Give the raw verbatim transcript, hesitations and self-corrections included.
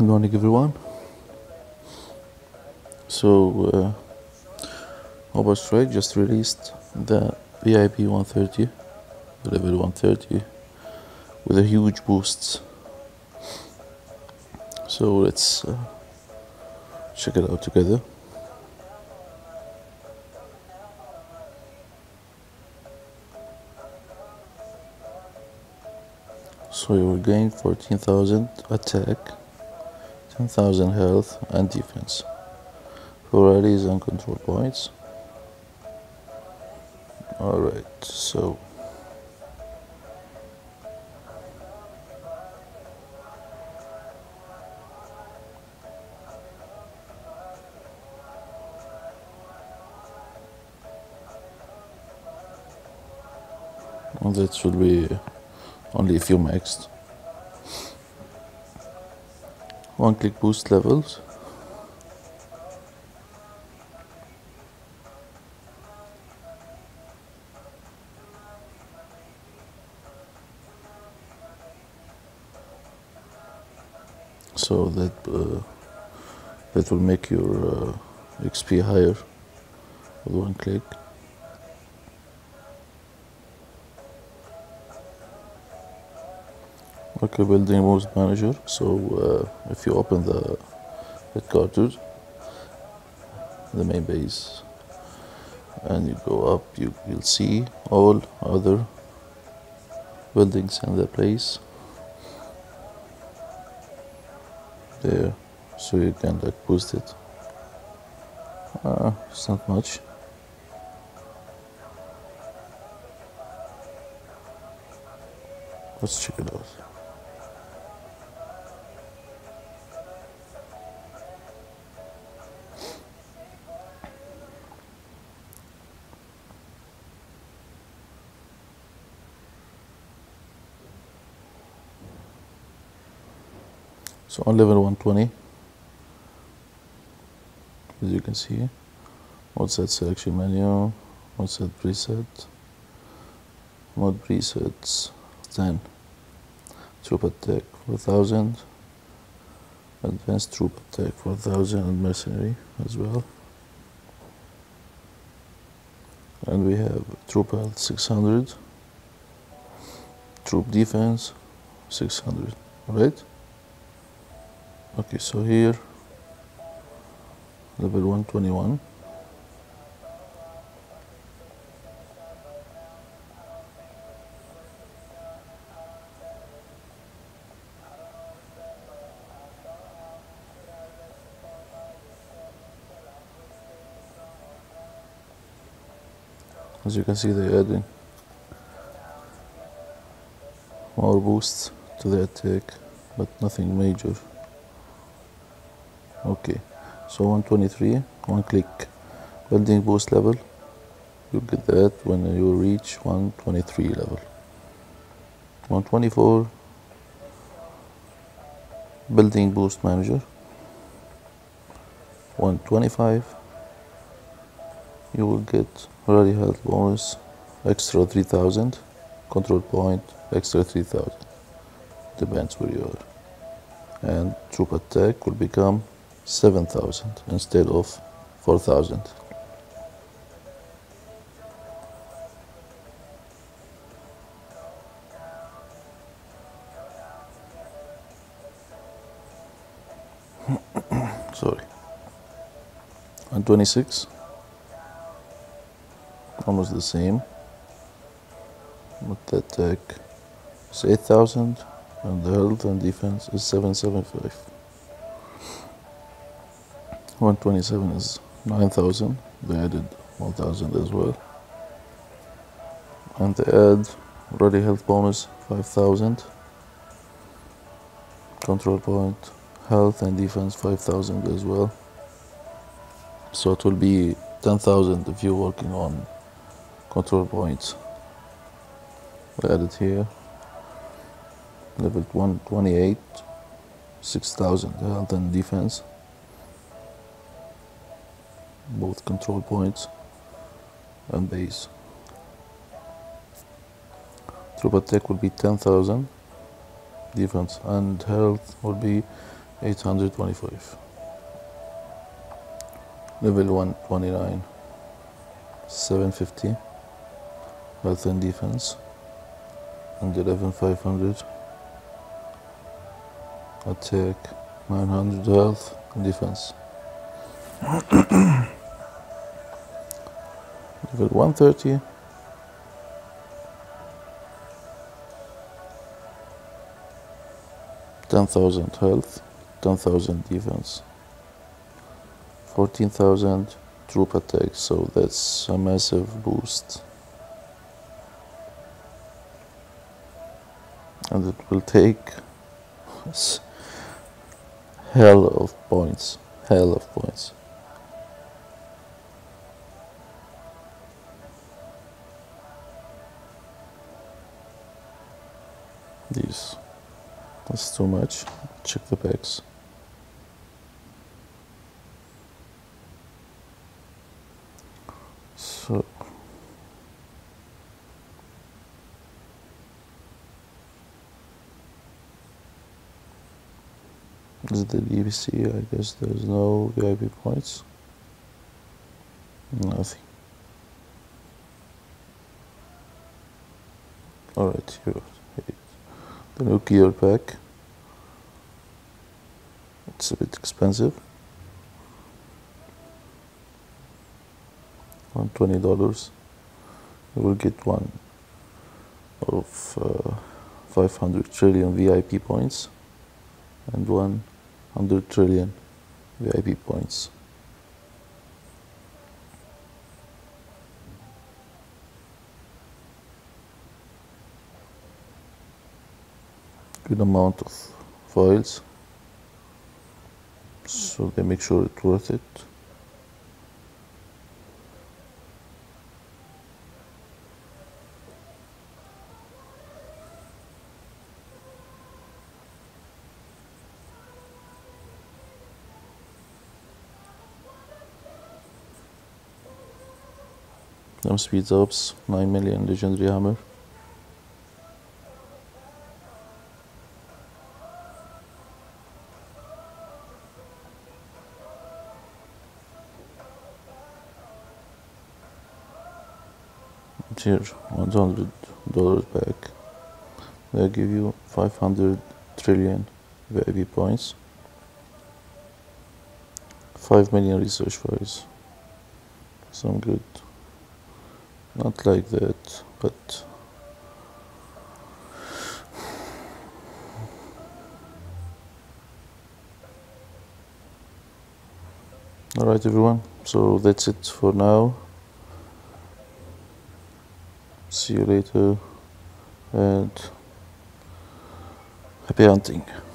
Good morning, everyone. So, uh, Amass just released the V I P one thirty, the level one thirty, with a huge boost. So let's uh, check it out together. So you will gain fourteen thousand attack, ten thousand health and defense for rallies and control points. Alright, so and that should be only if you maxed. One click boost levels. So that uh, that will make your uh, X P higher with one click. Okay, building moves manager. So uh, if you open the headquarters, the main base, and you go up, you will see all other buildings in the place there, so you can like boost it. Uh, it's not much. Let's check it out. So on level one twenty, as you can see, what's that selection menu, what's that preset, mod presets, ten, troop attack four thousand, advanced troop attack four thousand, and mercenary as well. And we have troop health six hundred, troop defense six hundred, right? Okay, so here, level one twenty-one. As you can see, they're adding more boosts to the attack, but nothing major. Okay, so one twenty-three, one click building boost level. You get that when you reach one twenty-three level. one twenty-four, building boost manager. one twenty-five, you will get rally health bonus extra three thousand, control point extra three thousand, depends where you are. And troop attack will become seven thousand instead of four thousand. Sorry. And twenty-six, almost the same, but the attack is eight thousand and the health and defense is seven seventy-five. one twenty-seven is nine thousand, they added one thousand as well. And they add rally health bonus five thousand, control point, health and defense five thousand as well. So it will be ten thousand if you're working on control points. We added here, level one twenty-eight, six thousand health and defense, both control points and base. Troop attack will be ten thousand, defense and health will be eight hundred twenty-five. Level one twenty-nine, seven fifty. Health and defense. And eleven five hundred. Attack nine hundred. Health and defense. Level one thirty. ten thousand health, ten thousand defense, fourteen thousand troop attack, so that's a massive boost. And it will take hell of points, hell of points. These, that's too much. Check the packs. So this is the D V C. I guess there's no V I P points. Nothing. Alright, here. The new gear pack. It's a bit expensive. On twenty dollars. You will get one of uh, five hundred trillion V I P points and one hundred trillion V I P points. Good amount of files, so they make sure it's worth it. Some speed ups, nine million legendary hammer. Here, one hundred dollars back. They give you five hundred trillion V I P points, five million research files. Some good. Not like that, but alright everyone, so that's it for now. See you later and happy hunting.